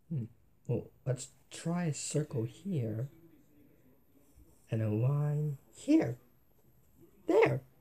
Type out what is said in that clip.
Well, let's try a circle here and a line here. There!